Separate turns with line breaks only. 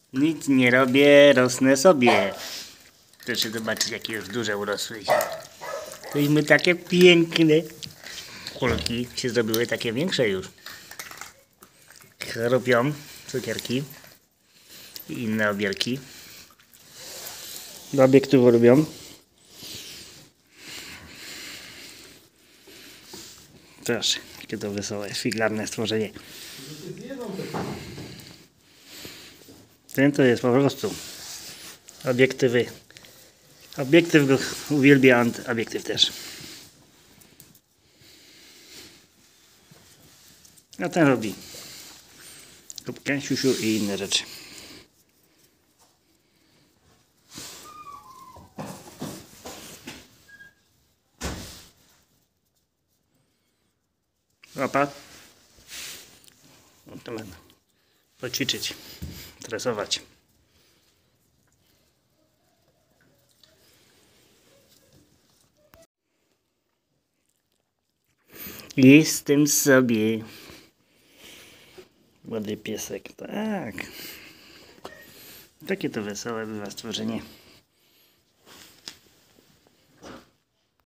Nic nie robię, rosnę sobie. Proszę zobaczyć, jakie już duże urosły się. Tośmy takie piękne. Kulki się zrobiły takie większe już. Chrupią cukierki i inne obierki. Do obiektywu robią. Proszę, jakie to wesołe, figlarne stworzenie. Ten to jest po prostu obiektywy. Obiektyw go uwielbia, a obiektyw też. A ten robi kubkę, siusiu i inne rzeczy. Łapa. No to będę poćwiczyć, tresować. Jestem sobie. Młody piesek, tak. Takie to wesołe bywa stworzenie.